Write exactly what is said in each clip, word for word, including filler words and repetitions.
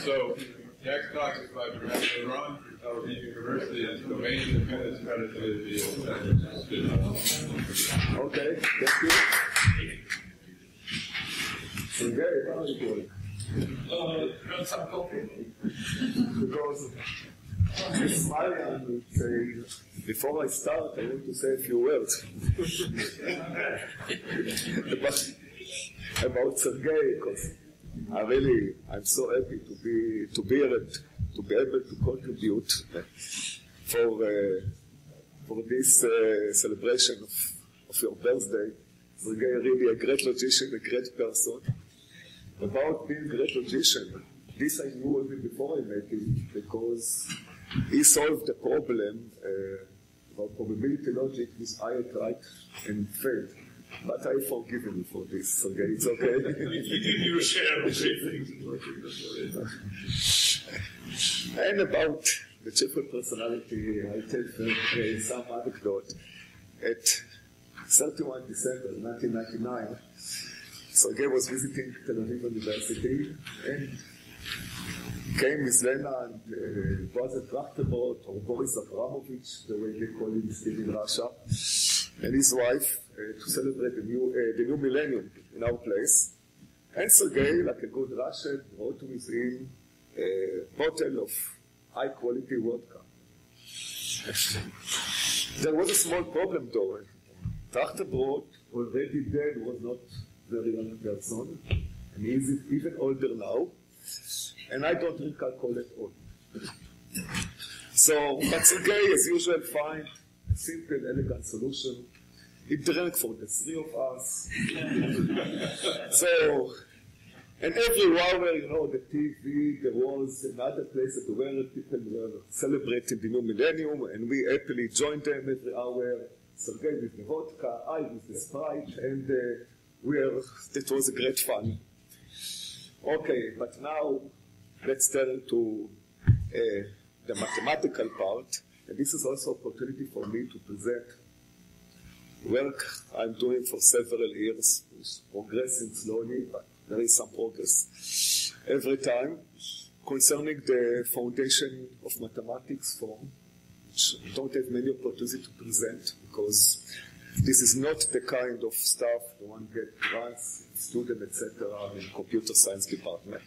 so next talk is by Professor Arnon Avron University and domain independence credited students. Okay, thank you. Sergei, how are you doing? Uh, got some coffee? Because Miss Marian would say, before I start, I want to say a few words about, about Sergei, because I really, I'm so happy to be to be able to be able to contribute for uh, for this uh, celebration of, of your birthday. Sergei, really a great logician, a great person. About being a great logician, this I knew even before I met him, because he solved the problem uh, about probability logic with I tried and failed. But I forgive him for this, Sergei, it's okay. You share the same things. And about the triple personality, I tell uh, some anecdote. At thirty-first of December nineteen ninety-nine, Sergei was visiting Tel Aviv University and came with Lena and uh, was a Trachtenberg or Boris Abramovich, the way they call him still in Russia, and his wife uh, to celebrate the new uh, the new millennium in our place. And Sergei, like a good Russian, brought with him a bottle of high quality vodka. There was a small problem though. Trachtenberg, already dead, was not very young person, and he is even older now. And I don't drink alcohol at all. So, but Sergei, as usual, find a simple, elegant solution. He drank for the three of us. So, and every hour, you know, the T V, there was another place that where people were celebrating the new millennium, and we happily joined them every hour. Sergei with the vodka, I with the Sprite, and uh, we are, that was a great fun. Okay, but now let's turn to uh, the mathematical part, and this is also an opportunity for me to present work I'm doing for several years. It's progressing slowly, but there is some progress every time, concerning the foundation of mathematics form, which I don't have many opportunities to present, because this is not the kind of stuff the one gets grants, student, et cetera, in computer science department.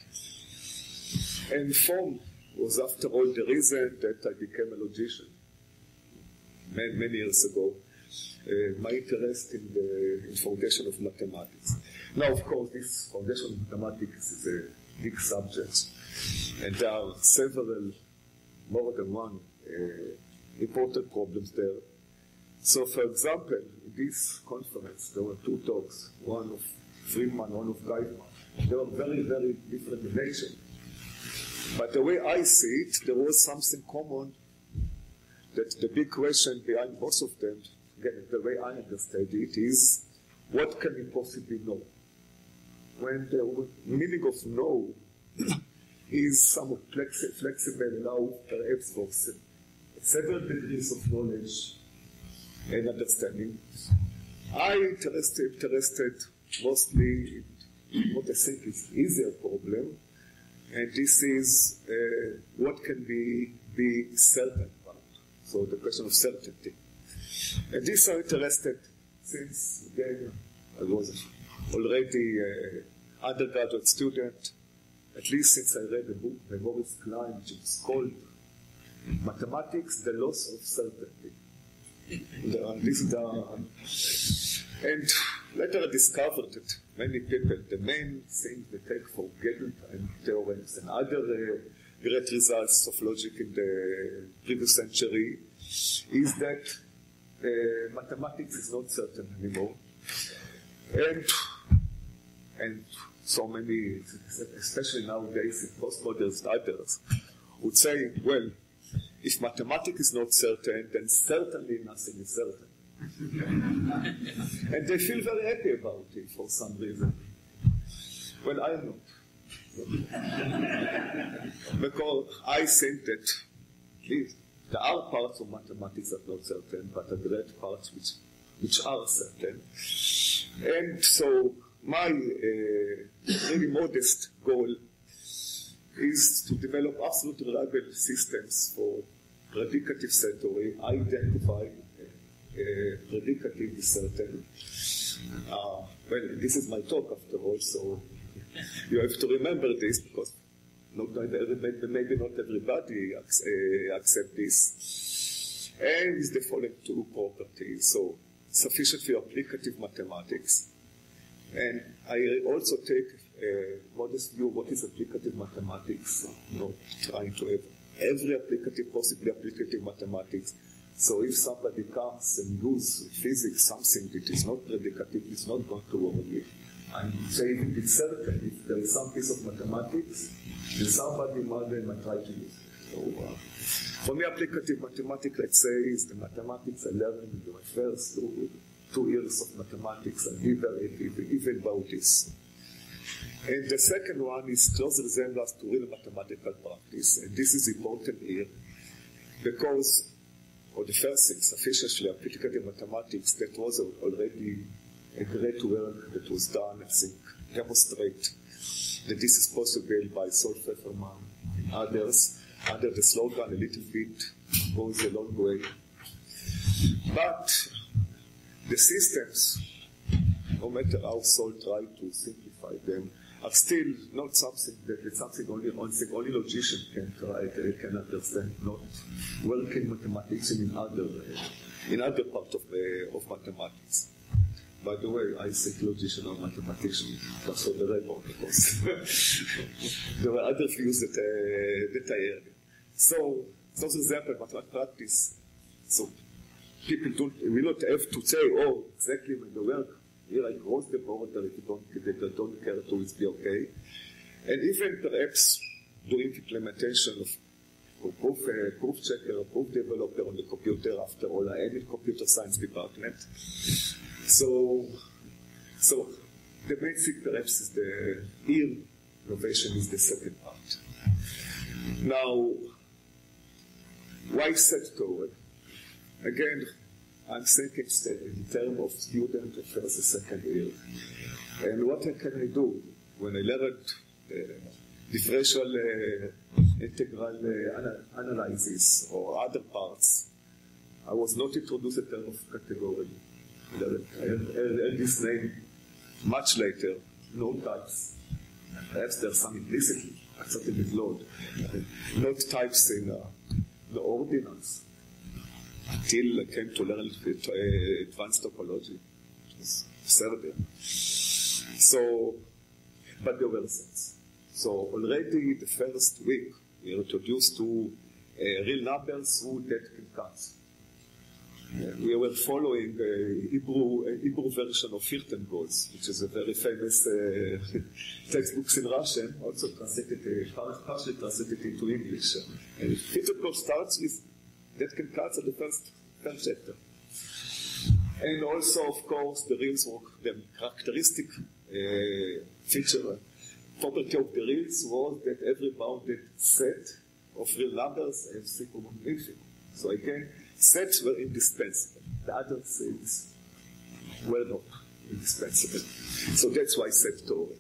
And form was, after all, the reason that I became a logician many, many years ago. Uh, my interest in the in foundation of mathematics. Now, of course, this foundation of mathematics is a big subject, and there are several, more than one, uh, important problems there. So, for example, in this conference, there were two talks, one of Friedman, one of Geithman. They were very, very different in nature. But the way I see it, there was something common, that the big question behind both of them, again, the way I understand it, is what can we possibly know? When the meaning of know is somewhat flexi- flexible now, perhaps for several degrees of knowledge and understanding, I interested, interested mostly in what I think is easier problem, and this is uh, what can be, be certain about. So the question of certainty. And this I'm interested since then I was already an undergraduate student, at least since I read a book by Maurice Klein, which is called Mathematics, the Loss of Certainty. And, this is the, and later I discovered that many people, the main thing they take for Gödel theorems and other uh, great results of logic in the previous century is that Uh, mathematics is not certain anymore, and and so many, especially nowadays in postmodern studies, would say, well, if mathematics is not certain, then certainly nothing is certain, and they feel very happy about it for some reason. Well, I am not, because I think that at least there are parts of mathematics that are not certain, but there are great parts which, which are certain. And so my uh, really modest goal is to develop absolute reliable systems for predicative set theory, identify uh, predicative is certain. Uh, well, this is my talk after all, so you have to remember this because not, maybe not everybody uh, accept this. And is the following two properties. So sufficiently applicative mathematics. And I also take a modest view of what is applicative mathematics, you know, trying to have every applicative, possibly applicative mathematics. So if somebody comes and uses physics, something that is not predicative, it's not going to work with. I'm saying it's certain if there is some piece of mathematics, then somebody might, might try to use it. So, uh, for me, applicative mathematics, let's say, is the mathematics I learned in my first two, two years of mathematics, and even, even about this. And the second one is close resemblance to real mathematical practice. And this is important here because, or the first thing, sufficiently applicative mathematics, that was already a great work that was done, I think, demonstrate that this is possible by Sol Pfefferman and others, under the slogan a little bit goes a long way. But the systems, no matter how Sol tried to simplify them, are still not something that it's something only only logician can try, can understand, not working mathematics in other uh, in other part of uh, of mathematics. By the way, I think logician or mathematician, that's what the record, because there were other views that uh, that I heard. So, so for example, mathematical practice. So people don't will not have to say, oh, exactly when the work. Here I cross the border if you don't, if they don't care to, it's be okay. And even perhaps doing implementation of proof, uh, proof checker, proof developer on the computer, after all, I am in computer science department. So, so the main thing perhaps is the here, innovation is the second part. Now, why set toward? Again, I'm thinking in terms of student of first and second year. And what can I do when I learned uh, differential uh, integral uh, ana analysis or other parts? I was not introduced in terms of category. I heard this name much later, node types. Perhaps there's some implicitly, something with load. Node types in uh, the ordinals. Until I came to learn uh, advanced topology, which was Sergei. So, but there were sets. So already the first week we were introduced to uh, real numbers through Detkin cuts. Uh, we were following a Hebrew, a Hebrew version of Firtengoz, which is a very famous uh, textbooks in Russian, also translated, uh, partially translated into English. And Firtengoz starts with Detkin cuts are the first, first chapter. And also, of course, the reals work, the characteristic uh, feature, property of the reals was that every bounded set of real numbers has three common infinites. So again, sets were indispensable. The other things were not indispensable. So that's why set theory.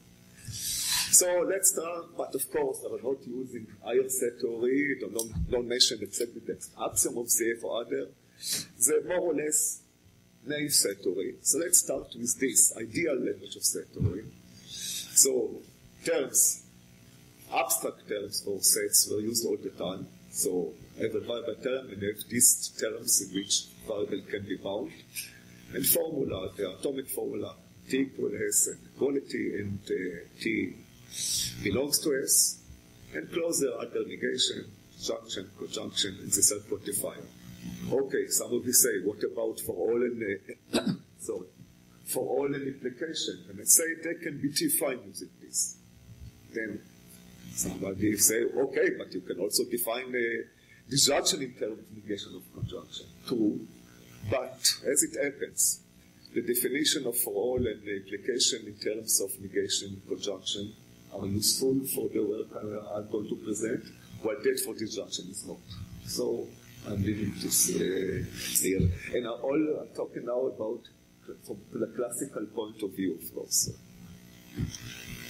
So let's start, but of course, I am not using higher set theory, don't, don't mention exactly the axiom of Z for other. They're more or less naive set theory. So let's start with this ideal language of set theory. So terms, abstract terms for sets were used all the time. So I have a variable term and I have these terms in which variable can be bound. And formula, the atomic formula, T equals S and equality, and uh, T belongs to S, and closer other negation, junction, conjunction, and the self-quantifier. Okay, some of you say, what about for all an uh, sorry, for all an implication? And I say they can be defined using this. Then somebody say, okay, but you can also define a disjunction in terms of negation of conjunction. True, but as it happens, the definition of for all and the implication in terms of negation conjunction are useful for the work I'm going to present, while that for disjunction is not. So I'm leaving this uh, here. And I'm, all, I'm talking now about from the classical point of view, of course.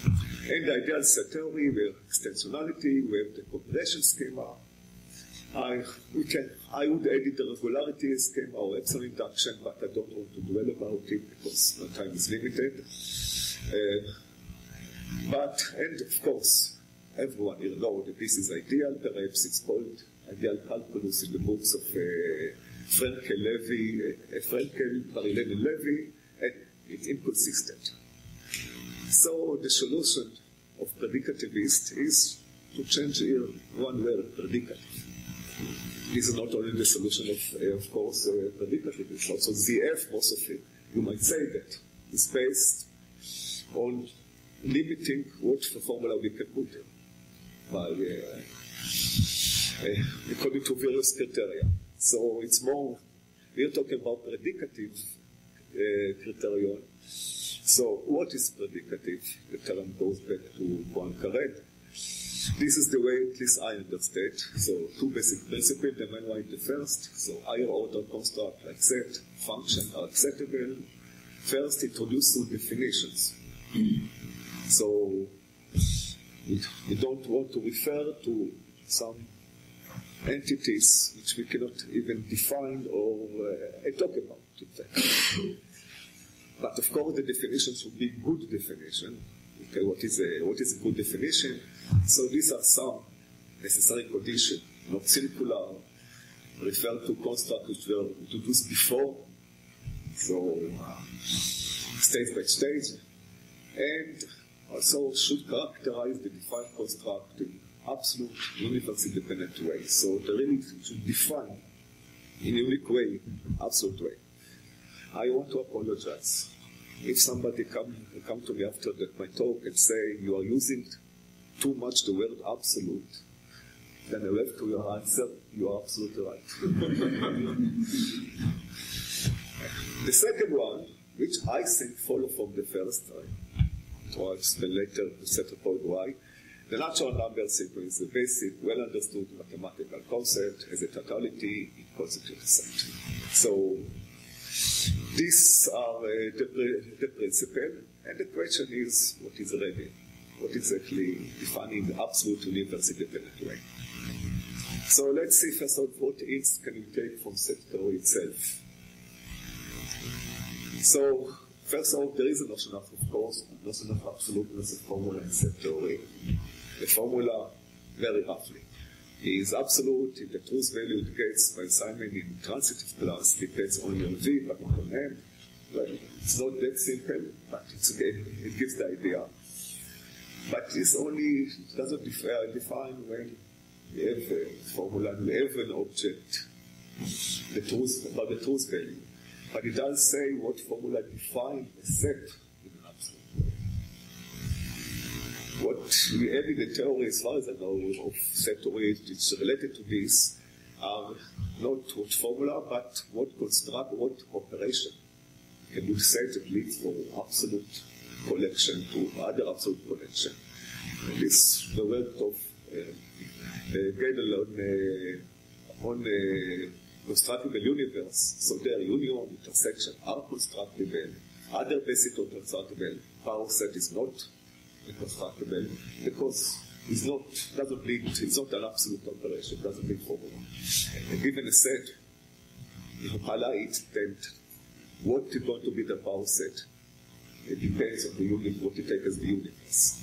In the ideal set theory, we have extensionality, we have the compression schema. I, we can, I would edit the regularity schema or epsilon induction, but I don't want to dwell about it because my time is limited. Uh, but, and of course, everyone here knows that this is ideal. Perhaps it's called ideal calculus in the books of uh, Frenkel, Levy, uh, Frenkel, Marilyn, and Levy, and it's inconsistent. So the solution of predicativist is to change here one word, predicative. This is not only the solution of, uh, of course, uh, predicative, it's also Z F, most of it. You might say that it's based on limiting what the formula we can put in by, uh, uh, according to various criteria. So it's more, we're talking about predicative uh, criterion. So what is predicative? The term goes back to Poincaré. This is the way, at least I understand. So two basic principles, the main one is the first. So higher order construct like set, function are acceptable. First, introduce two definitions. So we, we don't want to refer to some entities which we cannot even define or uh, talk about, in fact. But of course, the definition should be good definition. Okay, what is a what is a good definition? So these are some necessary conditions, not circular, refer to constructs which were introduced before. So uh, stage by stage, and also should characterize the defined construct in absolute universe independent way. So the really should define in a unique way, absolute way. I want to apologize. If somebody come come to me after that, my talk and say you are using too much the word absolute, then I have to your answer, you are absolutely right. The second one, which I think follow from the first time, so I'll explain later to set a point why. The natural number sequence is a basic, well understood mathematical concept as a totality in constitutive set. So these are uh, the, the principle, and the question is what is ready? What exactly defining the absolute universe independent way? So let's see first of all what is can we take from set theory itself. So first of all, there is a notion of, of course, a notion of absoluteness of formula in set theory. The formula, very roughly, is absolute if the truth value it gets by Simon in transitive class depends only on V, but not on M. Well, it's not that simple, but it's okay. It gives the idea. But it's only, it doesn't define, define when we have a formula and we have an object, the truth, about the truth value. But it does say what formula defines a set in an absolute way. What we have in the theory, as far as I know, of set theory, it's related to this, are not what formula, but what construct, what operation can you set that leads from absolute collection to other absolute collection. And this the work of uh, uh, Gödel on, uh, on uh, constructible universe. So there, union, intersection are constructible. Other basic or constructible power set is not constructible because it's not doesn't lead. It's not an absolute operation. It doesn't lead formula. And given a set, if you highlight then what is going to be the power set. It depends on the unit, what you take as the universe.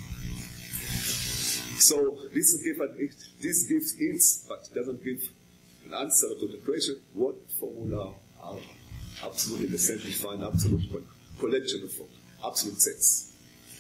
So this gives this gives hints, but it doesn't give an answer to the question: what formula are absolutely the same defined absolute collection of absolute sets?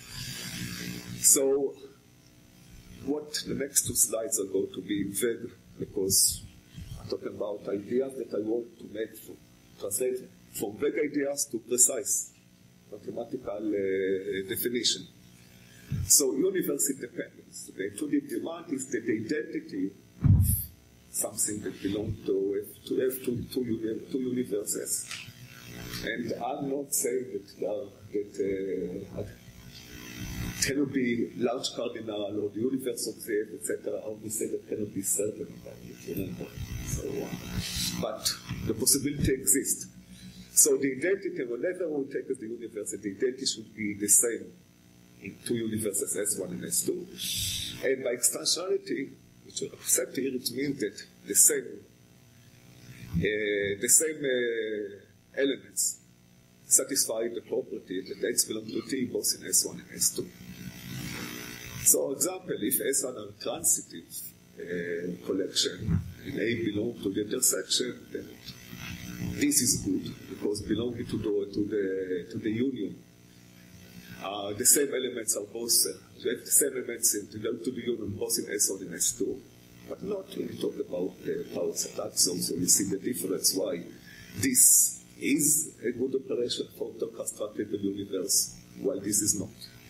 So, what the next two slides are going to be vague because I'm talking about ideas that I want to make for, translate from vague ideas to precise mathematical uh, definition. So, universe independence. The intuitive demand is that the identity of something that belongs to have, to have two, two, uni, two universes. And I'm not saying that there are, that uh, cannot be large cardinal or the universe of Z, et cetera. I only say that cannot be certain about it. So, uh, but the possibility exists. So the identity, whatever we take as the universe, the identity should be the same in two universes, S one and S two. And by extensionality, which are accept here, it means that the same, uh, the same uh, elements satisfy the property that X belongs to T both in S one and S two. So, example, if S one are transitive uh, collection and A belongs to the intersection, then this is good because belonging to the to the to the union, uh, the same elements are both uh, the same elements in to the union both in S one and S two, but not when we talk about the uh, powers attack zone. So we see the difference why this is a good operation for the constructive universe, while this is not.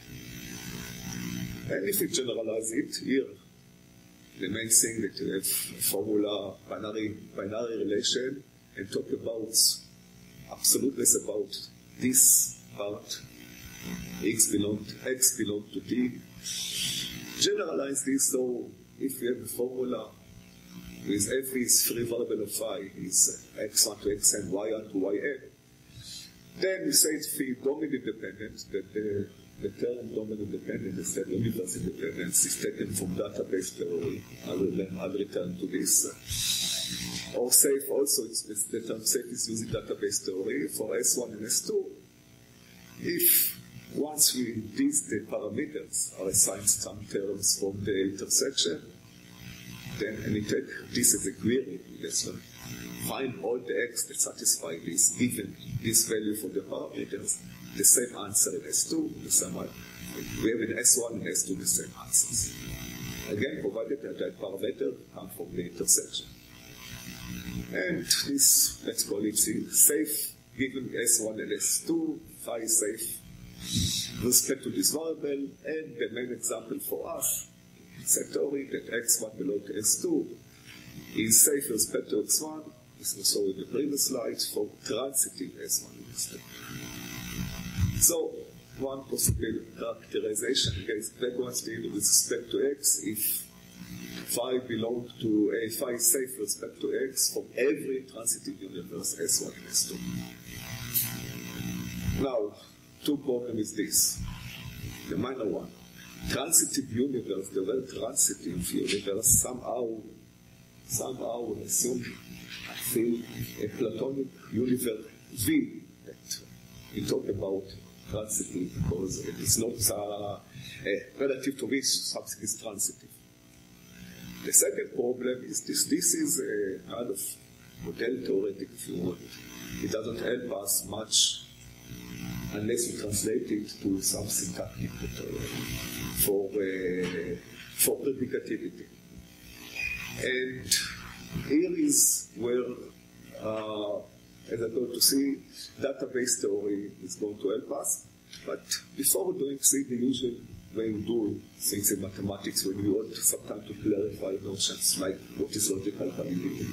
And if we generalize it here, the main thing that you have formula binary binary relation and talk about absoluteness about this part, x belong to x belong to t. Generalize this, so if we have a formula with f is free variable of phi is x one to x n, y one to y n, then we say it's free dominant independent, that the, the term dominant independent is that universe independence is taken from database theory. I will then I'll return to this. Or safe also, it's, it's the term safe is using database theory for S one and S two. If once we these the parameters are assigned some terms from the intersection, then and we take this as a query, yes, so find all the x that satisfy this, given this value for the parameters, the same answer in S two, the same one. We have in S one and S two the same answers. Again, provided that that parameter come from the intersection. And this, let's call it safe, given S one and S two, phi is safe with respect to this variable, and the main example for us, it's a theory that x one belongs to S two is safe with respect to x one, as we saw in the previous slide, for transitive S one and S two. So, one possible characterization against backwards deal with respect to x, if phi belongs to a phi is safe with respect to x from every transitive universe S one and S two. Now, two problems is this. The minor one. Transitive universe, the word transitive universe somehow somehow assume I feel a Platonic universe V that we talk about transitive because it is not uh, a relative to which something is transitive. The second problem is this. This is a kind of model theoretic, if you want. It doesn't help us much unless we translate it to some syntactic for, uh, for predicativity. And here is where, uh, as I'm going to see, database theory is going to help us. But before doing see the usual way we do things in mathematics, when we want sometimes to clarify notions like what is logical validity,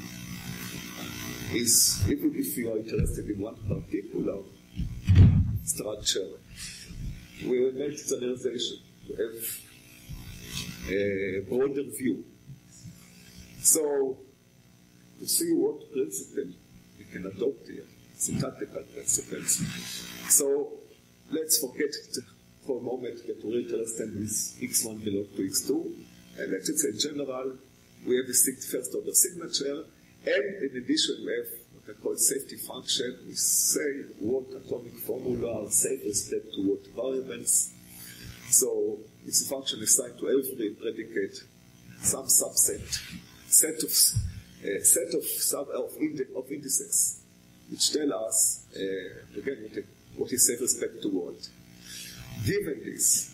is even if you are interested in one particular structure, we will make generalization to have a broader view. So, to see what principle we can adopt here, syntactical principles. So, let's forget for a moment that we're interested with x one belongs to x two, and let's say in general, we have the first order signature, and in addition we have what I call safety function. We say what atomic formula are safe with respect to what variables. So it's a function assigned to every predicate, some subset, set of uh, set of sub of, indi of indices, which tell us uh, again what, what is safe with respect to what. Given this,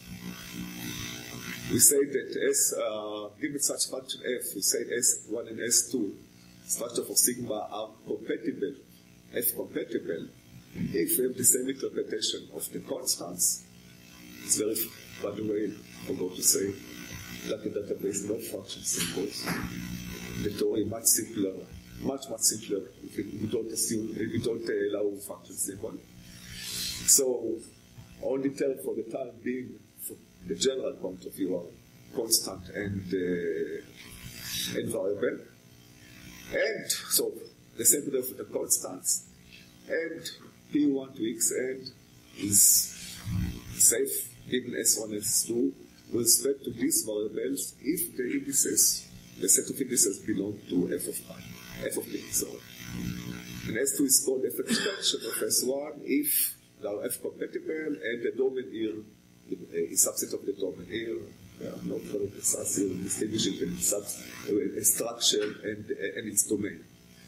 we say that S, uh, given such function f, we say S one and S two, structure for sigma are compatible, F compatible, if we have the same interpretation of the constants. It's very, by the way, I forgot to say that the database no function symbols. The theory is much simpler, much, much simpler if we don't assume, if we don't allow function symbol. So, only term for the time being, from the general point of view, are constant and, uh, and variable. And so, the same for the constants. And P one to Xn is safe given S one and S two, with respect to these variables if the indices, the set of indices belong to f of I, f of b, sorry. And S two is called f extension of S one if they are f compatible and the domain here is subset of the domain here. Yeah, not very precise here, distinguishing between subs, uh, structure and, uh, and its domain.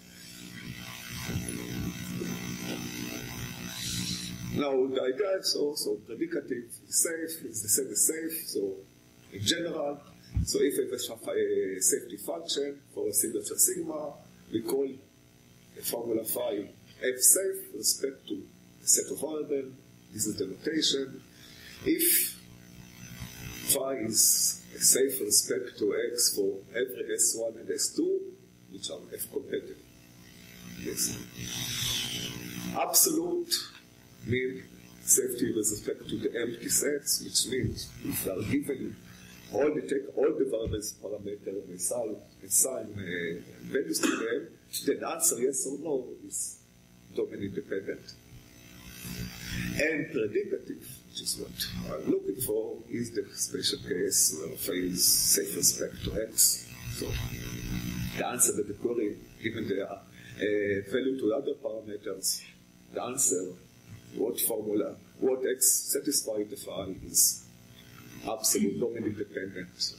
Now, the idea is also predicative is safe, it's the same as safe, so in general, so if I have a safety function for a signature sigma, we call the formula phi f safe with respect to a set of variables. This is the notation. If phi is safe with respect to x for every S one and S two, which are F compatible. Yes. Absolute means safety with respect to the empty sets, which means if they are given all the take all the variables parameter and assign, assign uh, values to them, then the answer yes or no is domain independent. And predicative, which is what I'm looking for, is the special case where phi is safe with respect to x. So the answer that the query, given the uh, value to other parameters, the answer, what formula, what x satisfies the phi is absolute domain independent.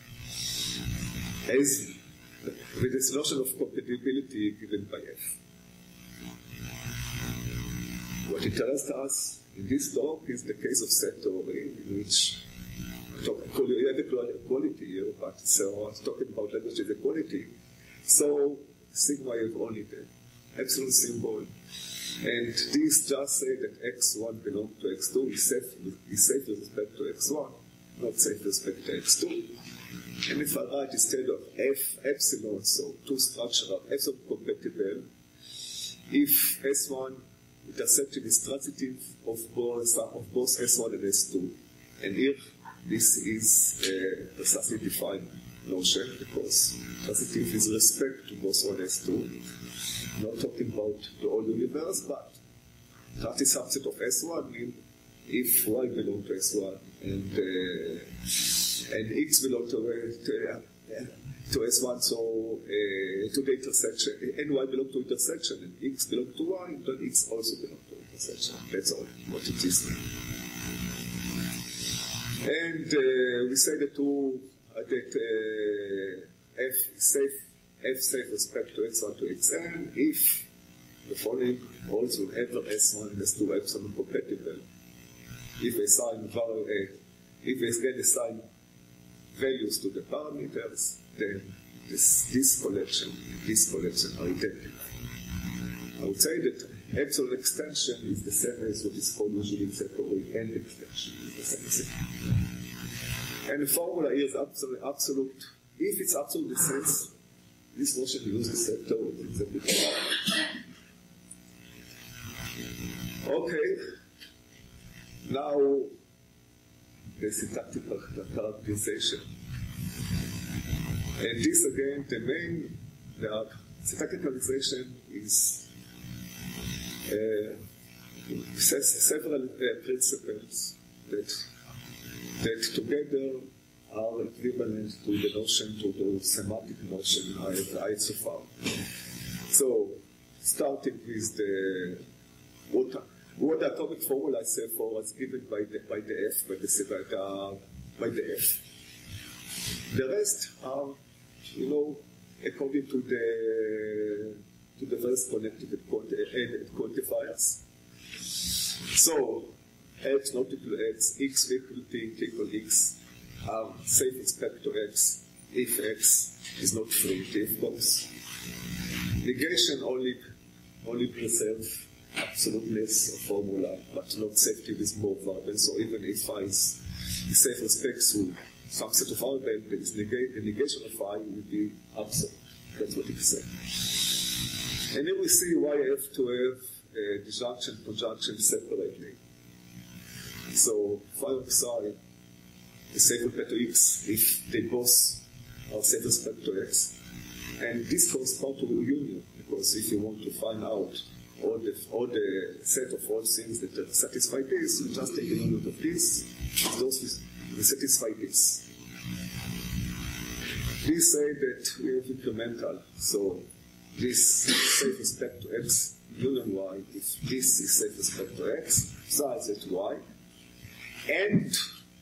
As with this notion of compatibility given by f. What interests us in this talk is the case of set theory, in which we have equality here, but so I was talking about language equality. So sigma have only the absolute symbol, and this just say that x one belongs to x two is safe, is safe with respect to x one, not safe with respect to x two. And if I write instead of f epsilon, so two structural f compatible, if S one intercepted is transitive of both, of both S one and S two. And here, this is a precisely defined notion, because transitive is respect to both one and S two. Not talking about the whole universe, but that is subset of S one means if Y belongs to S one and, uh, and X belongs to, uh, to, uh, to S one, so uh, to the intersection, and Y belongs to intersection, and X belongs to Y, then X also belongs to intersection. That's all what it is. And uh, we say that, two, uh, that uh, F is safe, F safe with respect to X one to Xn, if the following holds whenever S one and S two are epsilon compatible. If I assign value, uh, if I then assign values to the parameters, then this, this collection and this collection are identical. I would say that epsilon extension is the same as what is called usually in set theory, and extension is the same thing. And the formula here is absolute, absolute. If it's absolute in the sense, this notion uses set theory. Exactly. Okay. Now, the syntactical characterization. And this again, the main, the syntactic characterization is uh, several uh, principles that that together are equivalent to the notion, to the semantic notion I have so far. So, starting with the what, what the atomic formula I say for was given by the by the F, by the by the, by the F. The rest are, you know, according to the to the first connected quantifiers. So, x not equal to x, x equal to t equal x are safe with respect to x if x is not free, if comes. Negation only only preserves absoluteness of formula, but not safety with more variables. So even if phi is safe with respect to some set of variables, there is negate, the negation of phi will be absolute. That's what it says. And then we see why I have to have uh, disjunction and conjunction separately. So phi of psi is safe with respect to x if they both are safe with respect to x. And this corresponds to union, because if you want to find out all the, all the set of all things that satisfy this, you just take a unit of this, those we satisfy this. We say that we have incremental, so this is safe respect to x union y, if this is safe respect to x, size at y, and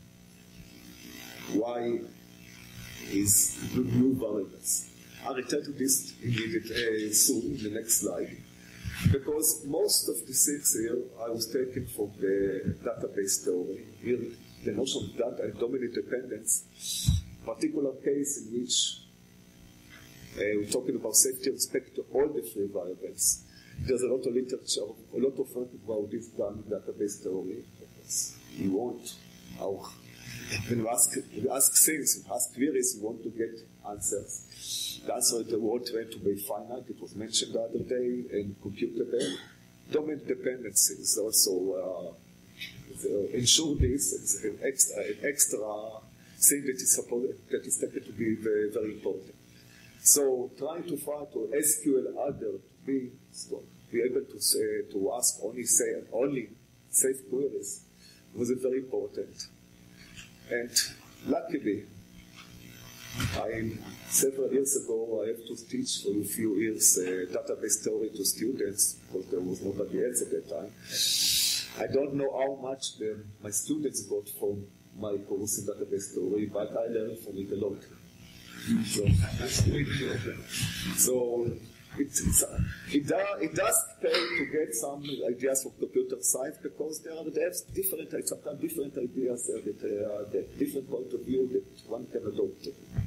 y is the new variables. I'll return to this immediately uh, soon in the next slide, because most of the six here I was taken from the database theory. Here, the notion of data and dominant dependence, particular case in which uh, we're talking about safety with respect to all the free variables. There's a lot of literature, a lot of work about this done in database theory. Because we want our, when we ask, we ask things, we ask queries, we want to get answers. The answer is the word went to be finite, it was mentioned the other day, and computable. Dominant dependency is also uh, ensure this, it's an extra, an extra thing that is supposed, that is taken to be very, very important. So trying to find to S Q L adder to be so be able to say to ask only say only safe queries was very important. And luckily, I several years ago I have to teach for a few years uh, database theory to students because there was nobody else at that time. I don't know how much the, my students got from my course in database theory, but I learned from it a lot. So, so it, it's, uh, it, do, it does pay to get some ideas from computer science because there are they have different, sometimes different ideas, uh, that, uh, that different point of view that one can adopt.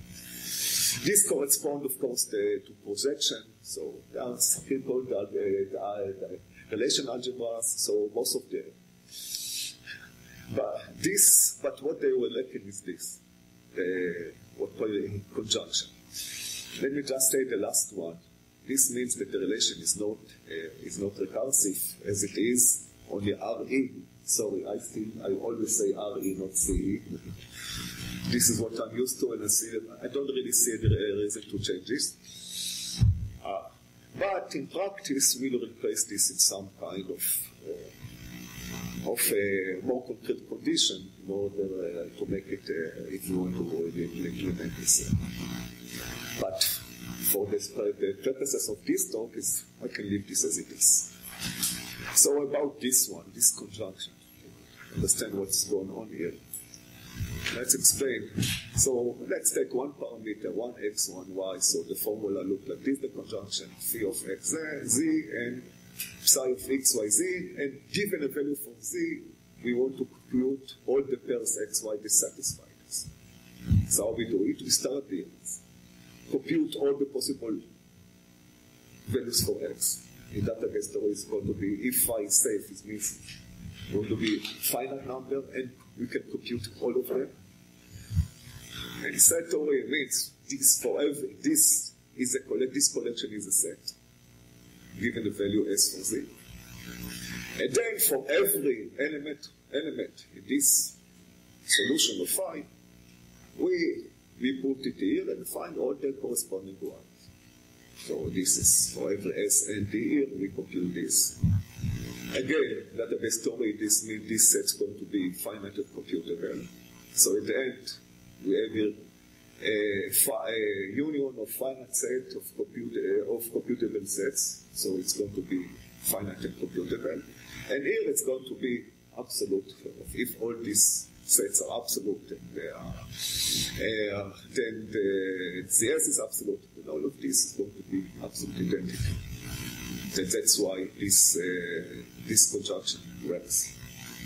This corresponds, of course, to, to projection. So there are something called the, the, the, the relation algebras. So most of the, but this, but what they were lacking is this. Uh, what called in conjunction. Let me just say the last one. This means that the relation is not uh, is not recursive as it is only R E. Sorry, I still I always say R E, not C E. This is what I'm used to, and I see I don't really see the reason to change this. Uh, but in practice, we'll replace this in some kind of uh, of a more concrete condition in order uh, to make it, uh, if you want to implement this. But for this, uh, the purposes of this talk, is I can leave this as it is. So about this one, this conjunction, understand what's going on here. Let's explain. So let's take one parameter, one x, one y. So the formula looks like this: the conjunction phi of x, z, and psi of x, y, z, and given a value for z, we want to compute all the pairs x, y that satisfy this. So how we do it? We start here. Compute all the possible values for x. In database theory, it's going to be, if phi is safe, it means it's going to be finite number, and we can compute all of them. And set theory means this for every, this is a collect, this collection is a set, given the value s for z. And then for every element, element in this solution of phi, we, we put it here and find all the corresponding ones. So this is for every s and d here, we compute this. Again, database theory, this means this set's going to be finite and computable. So at the end, we have here a, a union of finite set of, compute, uh, of computable sets. So it's going to be finite and computable. And here it's going to be absolute. If all these sets are absolute, and they are, uh, then the C S is absolute, and all of this is going to be absolutely identical. And that's why this uh, this conjunction works.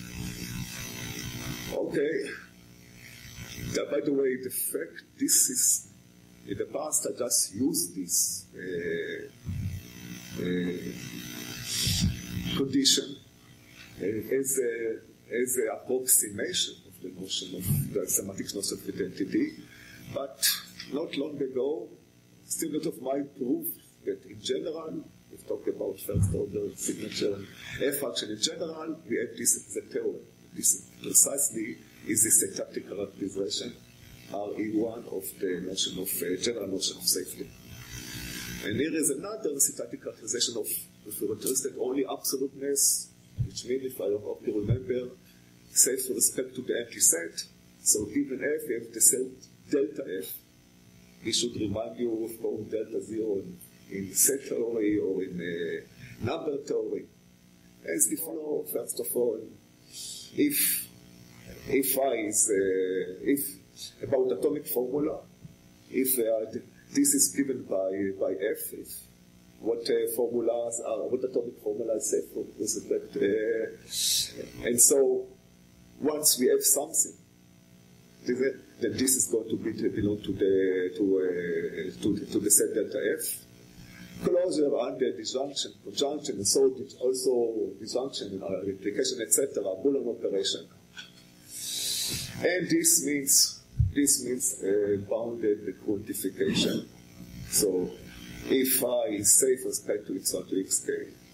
Okay. That, by the way, the fact this is in the past, I just used this uh, uh, condition uh, as a as an approximation of the notion of the semantic notion of identity, but not long ago, still a lot of mind proved that in general, we talk about first order signature F function in general, we have this as a theorem. This precisely is the syntactic characterization, R E one, of the notion of uh, general notion of safety. And here is another syntactic characterization of, if you're interested, only absoluteness, which means, if I hope you remember, safe with respect to the empty set. So given F, you have the set delta F. We should remind you of course delta zero in, in set theory or in uh, number theory. As before, first of all, if if I is uh, if about atomic formula, if uh, this is given by by F, if what uh, formulas are, what atomic formulas say for this effect, uh, and so once we have something, then this is going to be to belong to the to uh, to, to the set delta F. Closure under disjunction, conjunction, and so also disjunction and uh, replication, et cetera. Boolean operation, and this means this means uh, bounded quantification. So if I is safe with respect to x one to xk,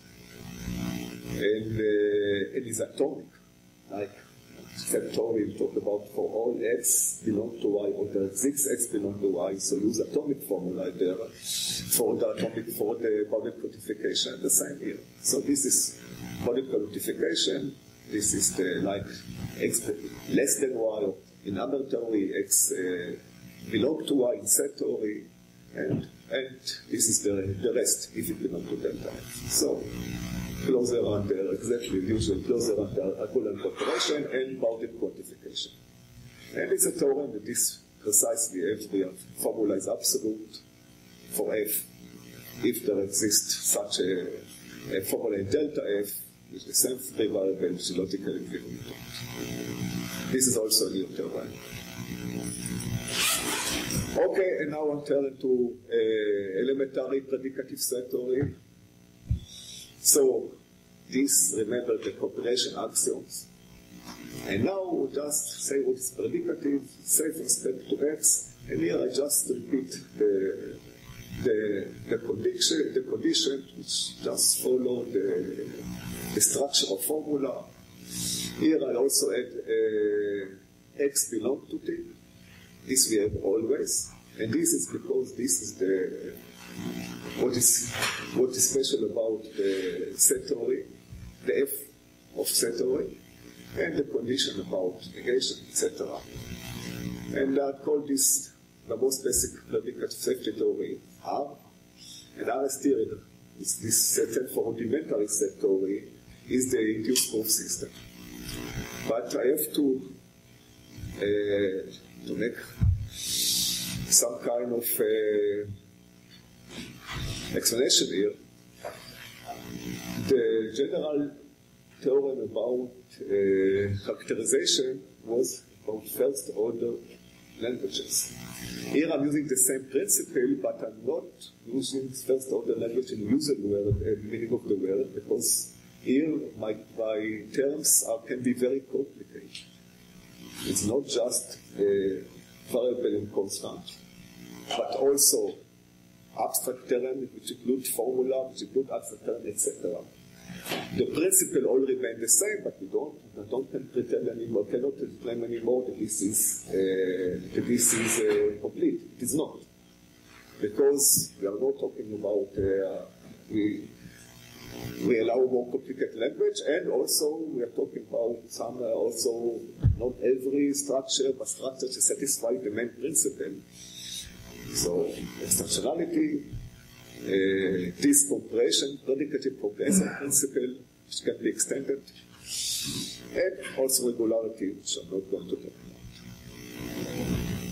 and uh, it is atomic, like Factorial we talked about for all x belong to y, or the six x belong to y, so use atomic formula there for the atomic, for the bounded quantification, the same here. So this is bounded quantification, this is the like x less than y in number theory, x uh, belong to y in set theory, and and this is the, the rest if it belongs to delta f. So closer under exactly the usual closer under a Boolean operation and bounded quantification. And it's a theorem that this precisely every formula is absolute for f if there exists such a, a formula in delta f with the same free variable which is logically equivalent. This is also a new theorem. Okay, and now I'll turn to uh, elementary predicative set theory. So, this, remember the cooperation axioms. And now we'll just say what is predicative, say with respect to x, and here I just repeat the, the, the condition, the condition which just follow the, the structure of formula. Here I also add uh, x belong to t. This we have always, and this is because this is the what is what is special about the set theory, the f of set theory, and the condition about negation, et cetera. And I call this the most basic predicative safety theory R, and R is theory. Is this set for rudimentary set theory is the induced proof system. But I have to uh, to make some kind of uh, explanation here. The general theorem about uh, characterization was about first order languages. Here I'm using the same principle, but I'm not using first order language in usual word and meaning of the word, because here my, my terms are, can be very complicated. It's not just a variable and constant, but also abstract term, which include formula, which include abstract term, et cetera. The principle all remain the same, but we don't, we don't pretend anymore, cannot claim anymore that this is, uh, that this is uh, complete. It is not. Because we are not talking about, uh, we, we allow more complicated language, and also we are talking about some, uh, also not every structure, but structure to satisfy the main principle. So, extensionality, uh, this compression, predicative compression principle, which can be extended, and also regularity, which I'm not going to talk about.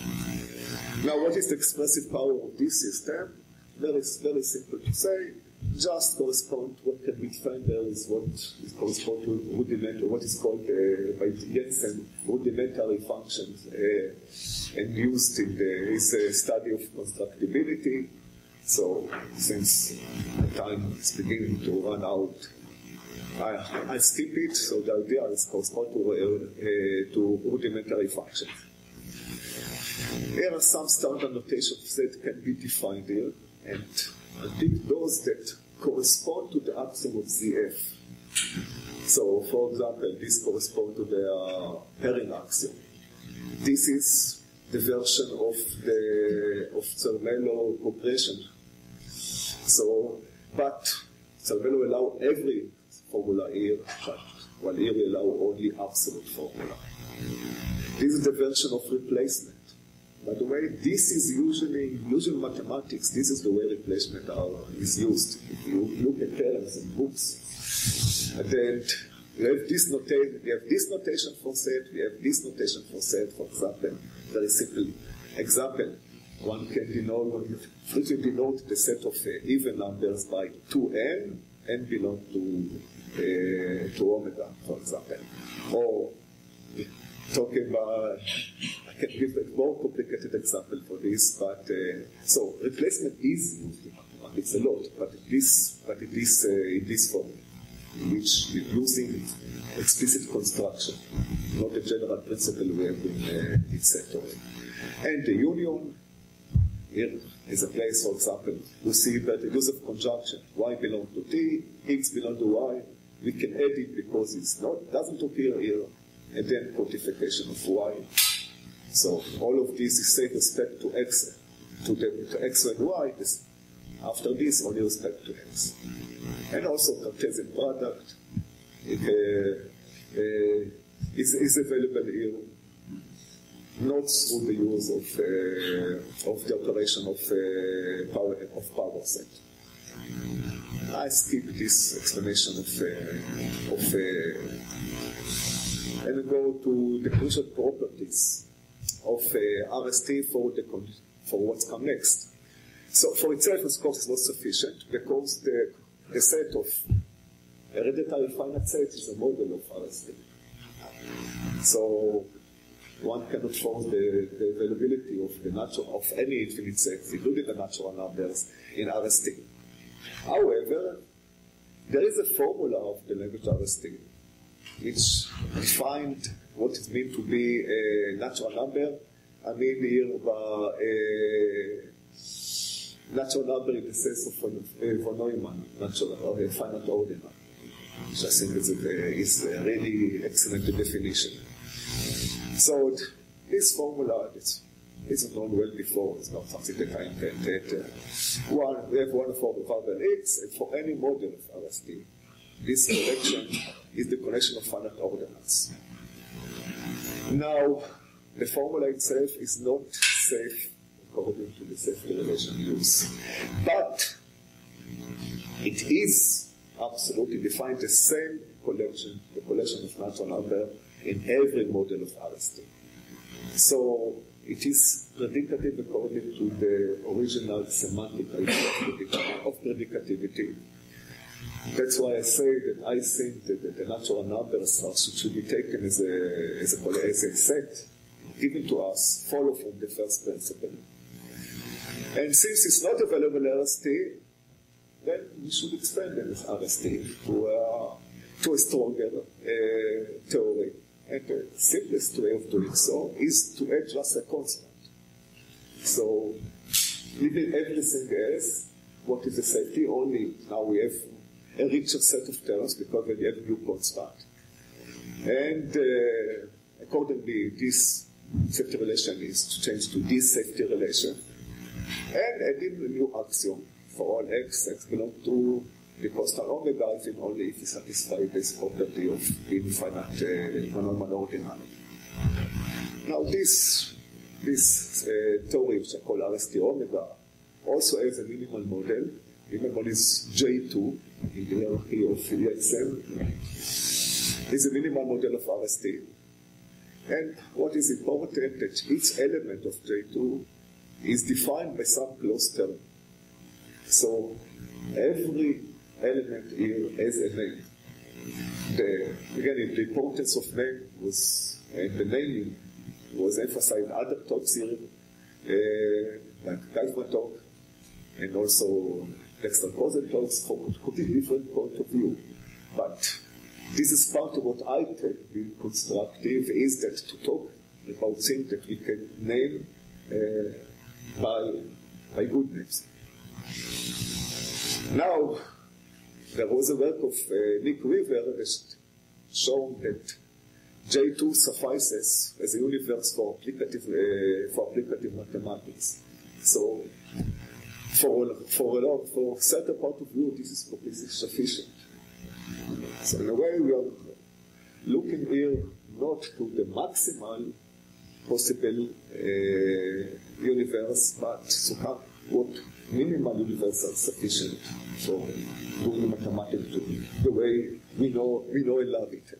Now, what is the expressive power of this system? Very, very simple to say. Just correspond to what can be defined there is what is correspond to rudimentary, what is called uh, by Jensen rudimentary functions, uh, and used in the is a study of constructibility. So since the time is beginning to run out, I, I skip it. So the idea is correspond to uh, uh, to rudimentary functions. Here are some standard notations that can be defined here, and I think those that correspond to the axiom of Z F. So, for example, this corresponds to the uh, pairing axiom. This is the version of the of Zermelo compression. So, but Zermelo allow every formula here, but while here we allow only absolute formula. This is the version of replacement. By the way, this is usually, in usual mathematics, this is the way replacement are, is used. If you look at terms in books, and then we have this notation, we have this notation for set, we have this notation for set, for example, very simple example. One can denote, one can denote the set of uh, even numbers by two n, n belong to, uh, to omega, for example. Or talking about, I can give a more complicated example for this, but uh, so replacement is used in mathematics a lot, but it is, but it is uh, in this form, in which we're using explicit construction, not the general principle we have in uh, its set of. And the union, here is a place, for example, you see that the use of conjunction, y belongs to t, x belongs to y, we can add it because it's not, doesn't appear here, and then quantification of y. So all of this is say respect to x, to, the, to x and y, this, after this only respect to x. And also Cartesian product it, uh, uh, is, is available here, not through the use of, uh, of the operation of, uh, power, of power set. I skip this explanation of, uh, of uh, and go to the crucial properties of uh, R S T for, the for what's come next. So for itself, of course, it's not sufficient because the, the set of hereditary finite sets is a model of R S T. So one cannot force the, the availability of the natural of any infinite sets, including the natural numbers, in R S T. However, there is a formula of the language R S T which defined what it means to be a natural number. I mean here by a natural number in the sense of von Neumann, natural or a finite ordinal, which I think is a, is a really excellent definition. So this formula is isn't known well before, it's not something that I invented. Uh, one, we have one for the variable x, and for any model of R S T, this collection is the collection of finite ordinals. Now, the formula itself is not safe according to the safety relation use, but it is absolutely defined the same collection, the collection of natural number in every model of R S T. So it is predicative according to the original semantic idea of predicativity. That's why I say that I think that the natural numbers are, should be taken as a, as a, as a set given to us, follow from the first principle. And since it's not available in R S T, then we should expand it as R S T to, uh, to a stronger uh, theory. And the simplest way of doing so is to add just a constant. So, leaving everything else, what is the safety? Only now we have a richer set of terms because we have a new constant. And uh, accordingly, this safety relation is to change to this safety relation. And adding a new axiom for all x, x belongs to the constant omega, even only if we satisfy this property of infinite uh, monomal ordinal. Now this, this uh, theory, which I call R S T omega, also has a minimal model. The minimal is J two, in the hierarchy of the X M. Is a minimal model of R S T. And what is important that each element of J two is defined by some closed term. So every element here has a name. The, again, the importance of name was, and the naming was emphasized in other talks here, uh, like Geisman talk, and also Dexter Kozen talks from a completely different point of view. But this is part of what I take being constructive, is that to talk about things that we can name uh, by, by good names. Now, there was a work of uh, Nick Weaver that showed that J two suffices as a universe for applicative, uh, for applicative mathematics. So, for, for, a lot, for a certain part of view, this is completely sufficient. So in a way, we are, looking here not to the maximal possible uh, universe, but to have what minimal universe are sufficient for doing mathematics to the way we know we know and love it.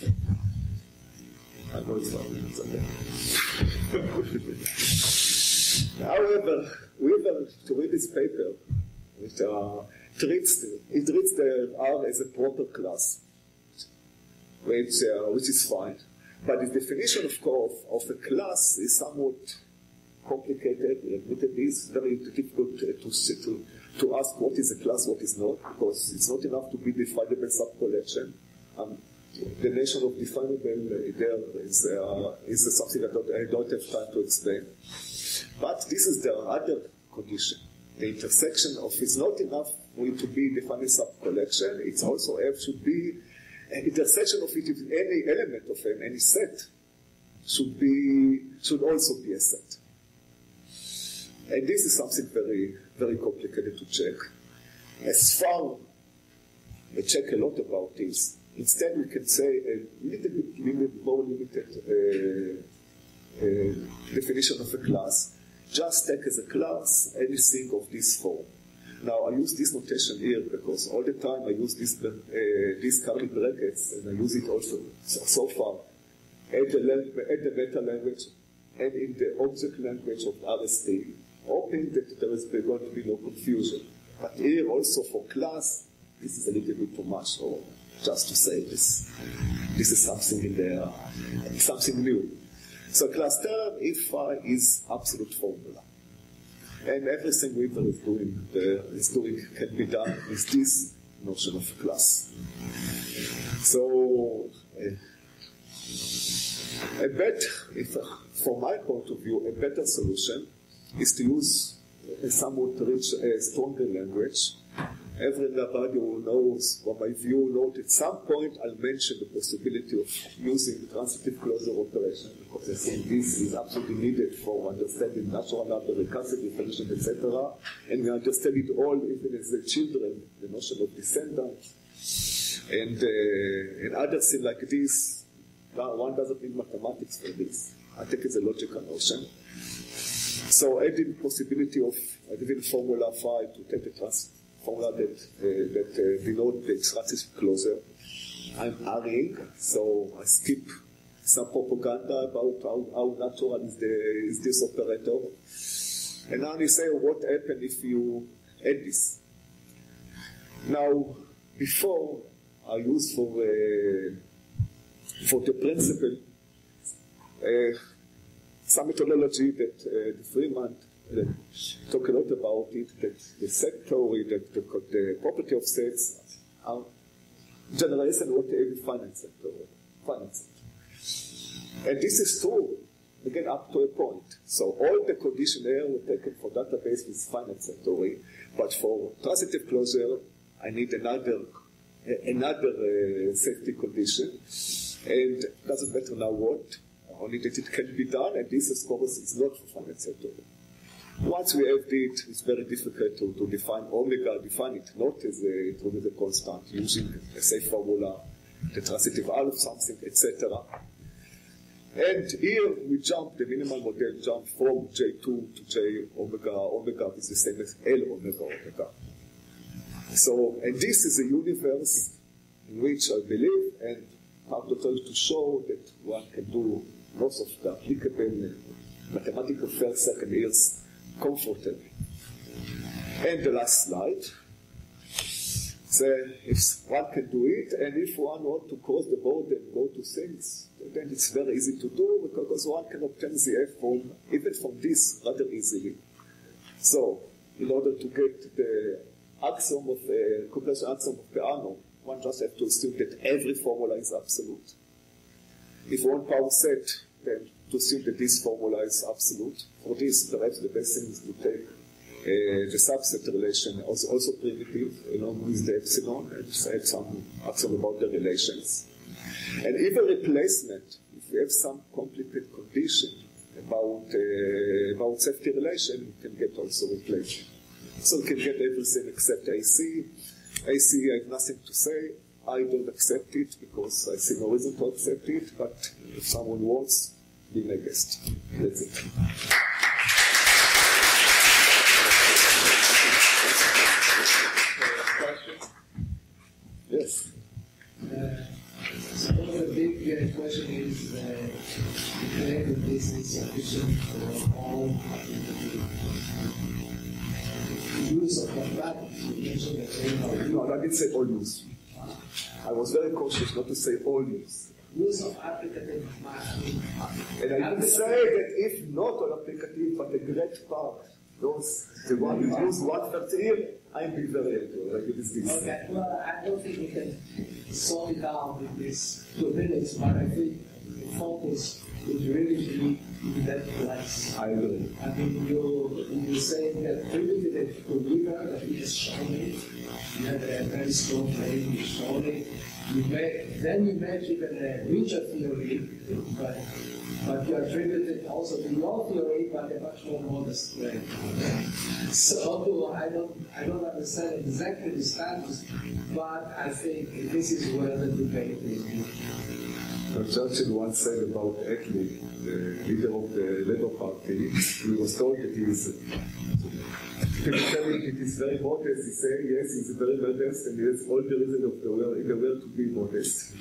I know it's not However, we were to read this paper, which uh, treats the, it treats the R as a proper class, which uh, which is fine. But the definition, of course, of a class is somewhat complicated. It is very difficult to, to, to ask what is a class, what is not, because it's not enough to be definable subcollection. Um, the notion of definable uh, there is, uh, is something that I don't, I don't have time to explain. But this is the other condition. The intersection of it's not enough for it to be definable subcollection, it's also F should be an intersection of it with any element of M, any set, should be should also be a set. And this is something very, very complicated to check. As far we check a lot about this, instead we can say a little bit limited, more limited uh, uh, definition of a class. Just take as a class anything of this form. Now, I use this notation here because all the time I use this, uh, these curly brackets, and I use it also so, so far at the, at the meta language and in the object language of R S A, hoping that there is going to be no confusion. But here also for class, this is a little bit too much, or just to say this. This is something in there, something new. So class term, if phi is absolute formula. And everything Weaver is doing, uh, is doing can be done with this notion of class. So, uh, a bet, if, uh, from my point of view, a better solution is to use a somewhat rich, uh, stronger language. Everybody who knows, from my view, note at some point I'll mention the possibility of using the transitive closure operation, because I think this is absolutely needed for understanding natural number, recursive definition, et cetera. And we understand it all, even as the children, the notion of descendants, and uh, and other things like this. Now, one doesn't need mathematics for this. I think it's a logical notion. So adding possibility of a given formula phi to take the trans formula that, uh, that uh, denote the transitive closure. I'm hurrying, so I skip some propaganda about how, how natural is, the, is this operator. And now you say, what happens if you add this? Now, before I use for, uh, for the principle uh, some methodology that uh, the Freeman uh, talk a lot about it, that the set theory, that the, the property of sets are generalized what every finite set theory. Finite set. And this is true, again, up to a point. So all the conditions here were taken for database with finite set theory, but for transitive closure, I need another another uh, safety condition, and it doesn't matter now what, only that it can be done, and this, of course, is not for finite set theory. Once we have it, it's very difficult to, to define omega, define it not as a, it will be a constant, using a safe formula, the transitive R of something, et cetera. And here we jump, the minimal model jump from J two to J omega. Omega is the same as L omega omega. So, and this is a universe in which I believe, and I'm trying to show that one can do most of the applicable mathematical first, second years comfortably. And the last slide. So if one can do it, and if one wants to cross the border and go to things, then it's very easy to do, because one can obtain the F from, even from this rather easily. So, in order to get the axiom of the compression axiom of the Arnon, one just has to assume that every formula is absolute. If one power set, then to assume that this formula is absolute. For this, perhaps the best thing is to take uh, the subset relation, also, also primitive, along with the epsilon, and add some axiom about the relations. And even replacement, if we have some complicated condition about, uh, about safety relation, we can get also replacement. So we can get everything except A C. A C, I have nothing to say. I don't accept it because I see no reason to accept it, but if someone wants, be my guest. That's it. Question? Yes. Uh, so the big uh, question is uh, the claim that this is sufficient for all use of mathematics. You mentioned that they are No, I didn't say all use. I was very cautious not to say all use. use of applicative math. And I didn't say that if not all applicative, but a great part, those, the one who use one third here, I'm being very helpful, like it is this. Okay, well, I don't think we can solve it down with these two minutes, but I think the focus is really be in that place. I agree. I mean, you, you say that primitive believer that he has shown it, you have a very strong claim, you shown it, you may, then you make even a richer theory, but, but you attribute also to your theory, but a much more modest way. So I don't, I don't understand exactly the status, but I think this is where the debate is. Churchill once said about Eckley, the leader of the Labour Party, he was told that he is, people tell him it is very modest, he said, yes, he's very modest, and he has all the reason of the world, in the world to be modest.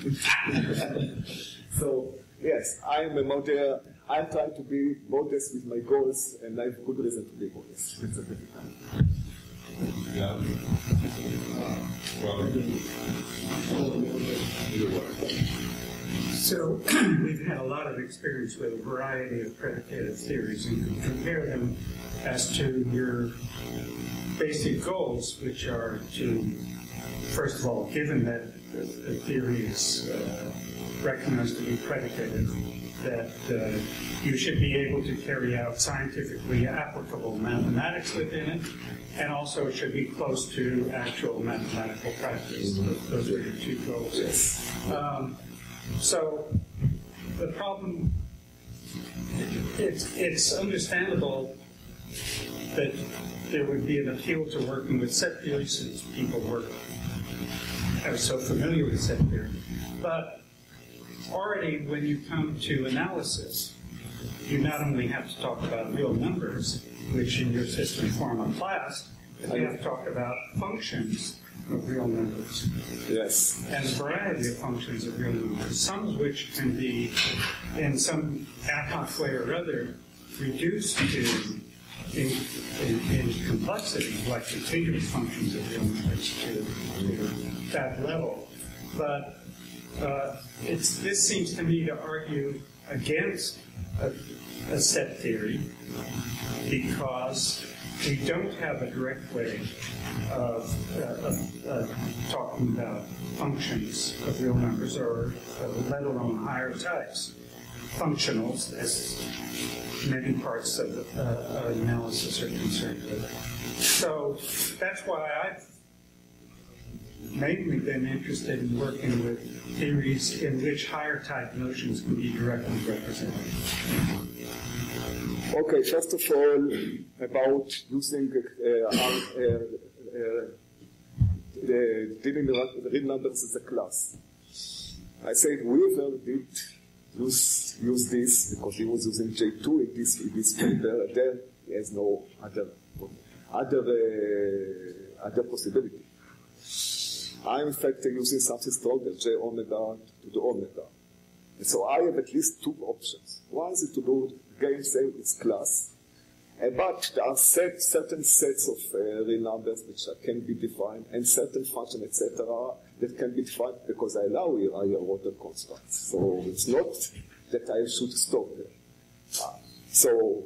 So, yes, I'm a model, I'm trying to be modest with my goals, and I have good reason to be modest. Yeah. Well, either way. So we've had a lot of experience with a variety of predicative theories, and you compare them as to your basic goals, which are to, first of all, given that the theory is uh, recognized to be predicative, that uh, you should be able to carry out scientifically applicable mathematics within it, and also it should be close to actual mathematical practice. Those are your two goals. Yes. Um, So the problem, it's, it's understandable that there would be an appeal to working with set theory since people work, are so familiar with set theory. But already when you come to analysis, you not only have to talk about real numbers, which in your system form a class, but you have to talk about functions of real numbers. Yes. And a variety of functions of real numbers, some of which can be, in some ad hoc way or other, reduced to in, in, in complexity, like continuous functions of real numbers to, to that level. But uh, it's, this seems to me to argue against a, a set theory because we don't have a direct way of, uh, of uh, talking about functions of real numbers, or uh, let alone higher types. Functionals, as many parts of the uh, analysis are concerned with. So that's why I've mainly been interested in working with theories in which higher type notions can be directly represented. Okay, first of all, about using uh, our, uh, uh, the dealing with real numbers as a class. I said Weaver did use use this because he was using J two in this in this paper, and then he has no other other uh, other possibility. I'm in fact using something stronger, J omega to the omega. And so I have at least two options. One is to do again say it's class. Uh, but there are set, certain sets of uh, real numbers which uh, can be defined, and certain functions, et cetera, that can be defined because I allow here higher order constants. So it's not that I should stop there. Uh, so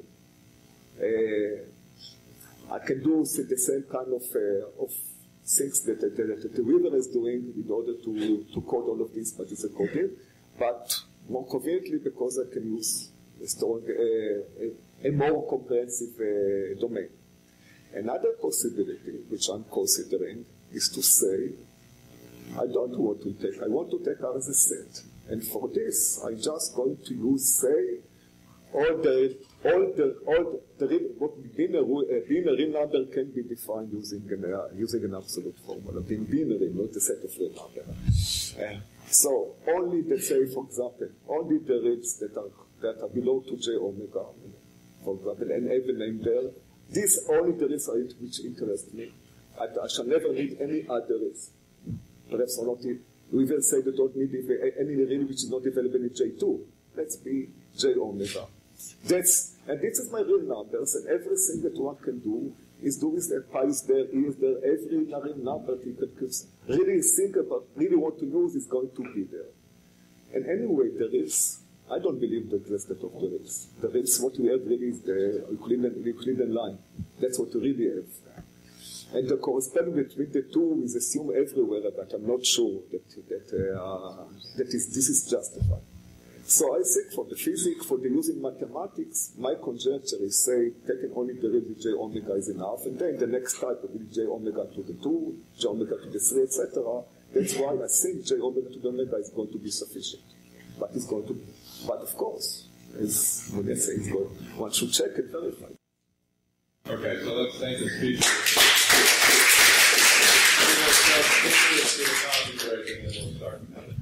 uh, I can do the same kind of uh, of things that, that, that the Weaver is doing in order to, to code all of this, but it's a coding, but more conveniently because I can use a strong, uh, a, a more comprehensive uh, domain. Another possibility which I'm considering is to say, I don't want to take, I want to take R as a set. And for this, I'm just going to use, say, all the all the all the real, what being a, uh, being a real number can be defined using an uh, using an absolute formula. Being binary, not a set of real numbers. Uh, so only the say, for example, only the reals that are that are below to j omega, for example, and have a name there. These only the reals are which interest me. I, I shall never need any other reals. Perhaps or not. We will say that don't need any real which is not available in J two. Let's be j omega. That's, and this is my real numbers, and everything that one can do is do with that pi is there, E is there, every real number that you can really think about, really want to use is going to be there. And anyway, there is, I don't believe that that's the top of the reals. The reals, what we have really is the Euclidean, Euclidean line. That's what we really have. And the correspondence between the two is assumed everywhere, but I'm not sure that, that, uh, that is, this is justified. So I think for the physics, for the using mathematics, my conjecture is say taking only the real j omega is enough, and then the next type of j omega to the two, j omega to the three, et cetera. That's why I think j omega to the omega is going to be sufficient. But it's going to be. But of course, as when I say it's going, one should check and verify. Okay, so let's thank the speaker. We'll start and then we'll start.